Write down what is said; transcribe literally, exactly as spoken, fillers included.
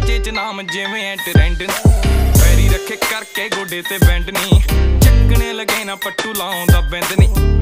ਚਾਚੇ ਚ ਨਾਮ ਜਿਵੇਂ ਐ ਟ੍ਰੈਂਡ ਨੀ ਪੈਰੀ ਰੱਖੇ ਕਰਕੇ ਗੋਡੇ ਤੇ ਬੈਂਡ ਨੀ ਚੱਕਣੇ ਲਗੇ ਨਾ ਪੱਟੂ ਲਾਉਂਦਾ ਬਿੰਦ ਨੀ